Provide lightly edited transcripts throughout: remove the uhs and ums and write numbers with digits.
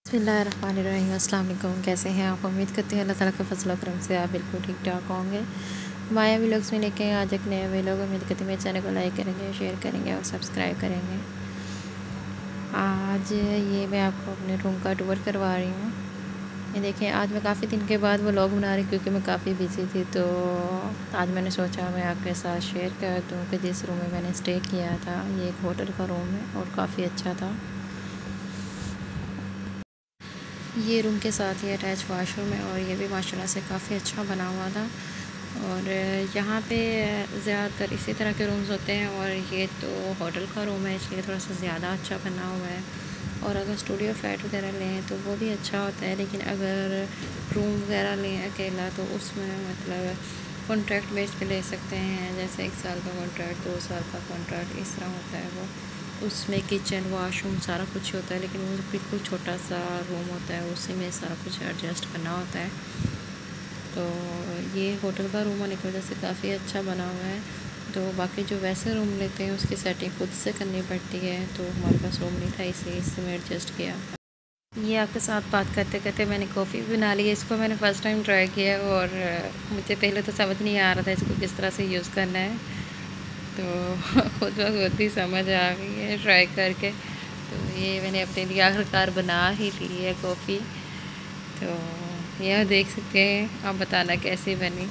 बिस्मिल्लाहिर्रहमानिर्रहीम। अस्सलाम वालेकुम। कैसे हैं आप? उम्मीद करते हैं अल्लाह ताला के फजल करम से आप बिल्कुल ठीक ठाक होंगे। माया व्लॉग्स में लेके आज एक नया व्लॉग। उम्मीद करते हैं मेरे चैनल को लाइक करेंगे, शेयर करेंगे और सब्सक्राइब करेंगे। आज ये मैं आपको अपने रूम का टूर करवा रही हूँ। ये देखें, आज मैं काफ़ी दिन के बाद व्लॉग बना रही हूँ क्योंकि मैं काफ़ी बिज़ी थी। तो आज मैंने सोचा मैं आपके साथ शेयर कर दूँ कि जिस रूम में मैंने स्टे किया था, ये एक होटल का रूम है और काफ़ी अच्छा था। ये रूम के साथ ही अटैच वाशरूम है और ये भी माशाल्लाह से काफ़ी अच्छा बना हुआ था। और यहाँ पे ज़्यादातर इसी तरह के रूम्स होते हैं और ये तो होटल का रूम है इसलिए थोड़ा सा ज़्यादा अच्छा बना हुआ है। और अगर स्टूडियो फ्लैट वगैरह लें तो वो भी अच्छा होता है, लेकिन अगर रूम वगैरह लें अकेला तो उसमें मतलब कॉन्ट्रैक्ट बेस पे ले सकते हैं। जैसे 1 साल का कॉन्ट्रैक्ट, 2 साल का कॉन्ट्रैक्ट, इस तरह होता है वो। उसमें किचन, वॉशरूम सारा कुछ होता है, लेकिन वो बिल्कुल छोटा सा रूम होता है, उसी में सारा कुछ एडजस्ट करना होता है। तो ये होटल का रूम होने की वजह से काफ़ी अच्छा बना हुआ है। तो बाकी जो वैसे रूम लेते हैं उसकी सेटिंग खुद से करनी पड़ती है, तो हमारे पास रूम नहीं था इसलिए इससे मैं एडजस्ट किया। ये आपके साथ बात करते करते मैंने कॉफ़ी भी बना ली है। इसको मैंने फ़र्स्ट टाइम ट्राई किया और मुझे पहले तो समझ नहीं आ रहा था इसको किस तरह से यूज़ करना है, तो खुद ब खुद ही समझ आ गई है ट्राई करके। तो ये मैंने अपने लिए आखिरकार बना ही ली है कॉफ़ी। तो यह देख सकते हैं, आप बताना कैसी बनी।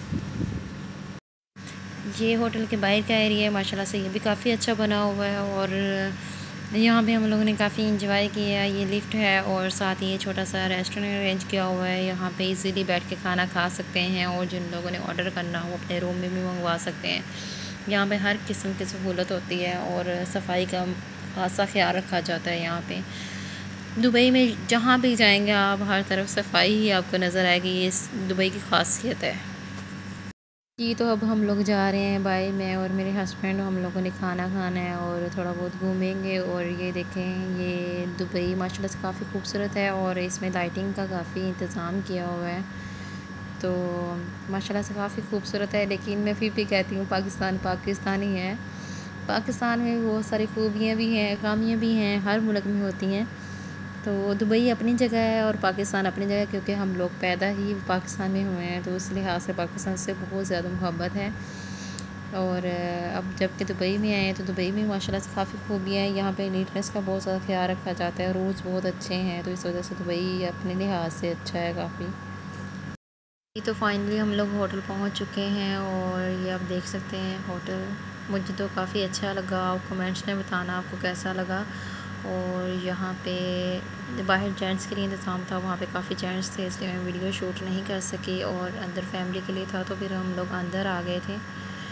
ये होटल के बाहर का एरिया है, माशाल्लाह से ये भी काफ़ी अच्छा बना हुआ है और यहाँ पे हम लोगों ने काफ़ी इंजॉय किया। ये लिफ्ट है और साथ ही ये छोटा सा रेस्टोरेंट अरेंज किया हुआ है। यहाँ पे इजीली बैठ के खाना खा सकते हैं और जिन लोगों ने ऑर्डर करना हो अपने रूम में भी मंगवा सकते हैं। यहाँ पे हर किस्म की सहूलत होती है और सफाई का खासा ख्याल रखा जाता है। यहाँ पे दुबई में जहाँ भी जाएंगे आप, हर तरफ सफाई ही आपको नज़र आएगी। ये दुबई की खासियत है। जी, तो अब हम लोग जा रहे हैं भाई, मैं और मेरे हस्बैंड, हम लोगों ने खाना खाना है और थोड़ा बहुत घूमेंगे। और ये देखें, ये दुबई माशाल्लाह से काफ़ी खूबसूरत है और इसमें लाइटिंग का काफ़ी इंतज़ाम किया हुआ है। तो माशाल्लाह से काफ़ी खूबसूरत है, लेकिन मैं फिर भी कहती हूँ पाकिस्तान पाकिस्तान ही है। पाकिस्तान में बहुत सारी खूबियाँ भी हैं, खामियाँ भी हैं, हर मुल्क में होती हैं। तो दुबई अपनी जगह है और पाकिस्तान अपनी जगह, क्योंकि हम लोग पैदा ही पाकिस्तान में हुए हैं, तो उस लिहाज से पाकिस्तान से बहुत ज़्यादा मोहब्बत है। और अब जब कि दुबई में आए हैं तो दुबई में माशाल्लाह से काफ़ी खूबियाँ हैं। यहाँ पे नीटनेस का बहुत ज़्यादा ख्याल रखा जाता है, रूल्स बहुत अच्छे हैं, तो इस वजह से दुबई अपने लिहाज से अच्छा है काफ़ी। तो फाइनली हम लोग होटल पहुँच चुके हैं और ये आप देख सकते हैं होटल। मुझे तो काफ़ी अच्छा लगा, आप कमेंट्स में बताना आपको कैसा लगा। और यहाँ पे बाहर जेंट्स के लिए इंतज़ाम था, वहाँ पे काफ़ी जेंट्स थे इसलिए मैं वीडियो शूट नहीं कर सकी। और अंदर फैमिली के लिए था तो फिर हम लोग अंदर आ गए थे।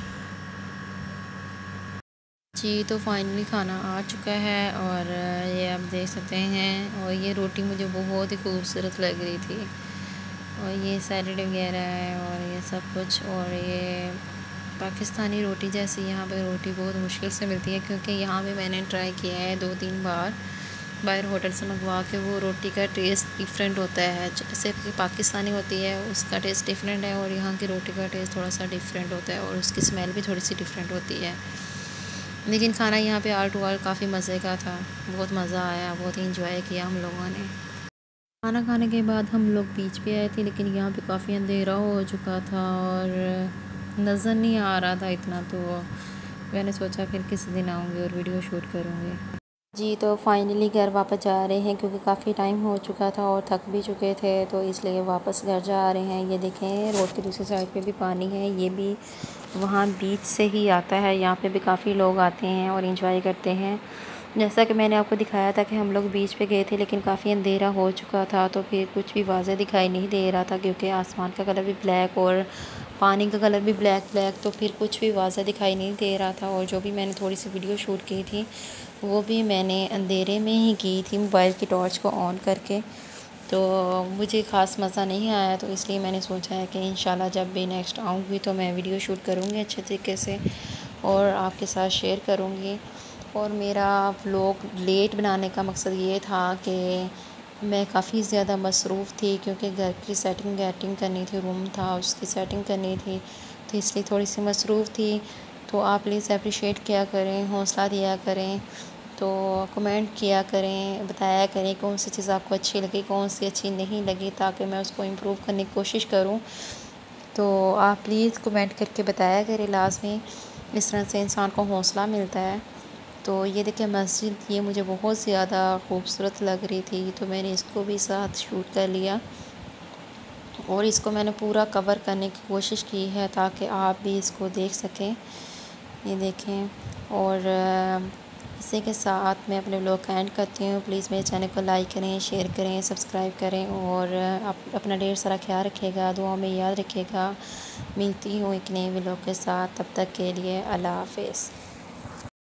जी, तो फाइनली खाना आ चुका है और ये आप देख सकते हैं। और ये रोटी मुझे बहुत ही खूबसूरत लग रही थी और ये सैलड वगैरह है और ये सब कुछ। और ये पाकिस्तानी रोटी जैसी यहाँ पे रोटी बहुत मुश्किल से मिलती है, क्योंकि यहाँ पे मैंने ट्राई किया है 2-3 बार बाहर होटल से मंगवा के। वो रोटी का टेस्ट डिफरेंट होता है, जैसे कि पाकिस्तानी होती है उसका टेस्ट डिफरेंट है और यहाँ की रोटी का टेस्ट थोड़ा सा डिफरेंट होता है और उसकी स्मेल भी थोड़ी सी डिफरेंट होती है। लेकिन खाना यहाँ पे आल टू आल काफ़ी मज़े का था, बहुत मज़ा आया, बहुत ही इंजॉय किया हम लोगों ने। खाना खाने के बाद हम लोग बीच पे आए थे, लेकिन यहाँ पे काफ़ी अंधेरा हो चुका था और नज़र नहीं आ रहा था इतना, तो मैंने सोचा फिर किसी दिन आऊँगी और वीडियो शूट करूँगी। जी, तो फाइनली घर वापस जा रहे हैं क्योंकि काफ़ी टाइम हो चुका था और थक भी चुके थे, तो इसलिए वापस घर जा रहे हैं। ये देखें, रोड की दूसरी साइड पे भी पानी है, ये भी वहाँ बीच से ही आता है। यहाँ पे भी काफ़ी लोग आते हैं और एंजॉय करते हैं। जैसा कि मैंने आपको दिखाया था कि हम लोग बीच पे गए थे, लेकिन काफ़ी अंधेरा हो चुका था तो फिर कुछ भी वाज़ेह दिखाई नहीं दे रहा था, क्योंकि आसमान का कलर भी ब्लैक और पानी का कलर भी ब्लैक ब्लैक, तो फिर कुछ भी वाज़ेह दिखाई नहीं दे रहा था। और जो भी मैंने थोड़ी सी वीडियो शूट की थी वो भी मैंने अंधेरे में ही की थी, मोबाइल की टॉर्च को ऑन करके। तो मुझे ख़ास मज़ा नहीं आया, तो इसलिए मैंने सोचा है कि इंशाल्लाह जब भी नेक्स्ट आऊँगी तो मैं वीडियो शूट करूँगी अच्छे तरीके से और आपके साथ शेयर करूँगी। और मेरा व्लॉग लेट बनाने का मकसद ये था कि मैं काफ़ी ज़्यादा मसरूफ़ थी, क्योंकि घर की सेटिंग गैटिंग करनी थी, रूम था उसकी सेटिंग करनी थी, तो इसलिए थोड़ी सी मसरूफ़ थी। तो आप प्लीज़ अप्रिशिएट किया करें, हौसला दिया करें तो कमेंट किया करें, बताया करें कौन सी चीज़ आपको अच्छी लगी, कौन सी अच्छी नहीं लगी, ताकि मैं उसको इम्प्रूव करने की कोशिश करूँ। तो आप प्लीज़ कमेंट करके बताया करें लाज़मी, इस तरह से इंसान को हौसला मिलता है। तो ये देखिए मस्जिद, ये मुझे बहुत ज़्यादा खूबसूरत लग रही थी, तो मैंने इसको भी साथ शूट कर लिया और इसको मैंने पूरा कवर करने की कोशिश की है ताकि आप भी इसको देख सकें। ये देखें, और इसी के साथ मैं अपने व्लॉग का एंड करती हूँ। प्लीज़ मेरे चैनल को लाइक करें, शेयर करें, सब्सक्राइब करें और अपना ढेर सारा ख्याल रखिएगा, दुआ में याद रखिएगा। मिलती हूँ एक नए व्लॉग के साथ, तब तक के लिए अल्लाह हाफ़िज़।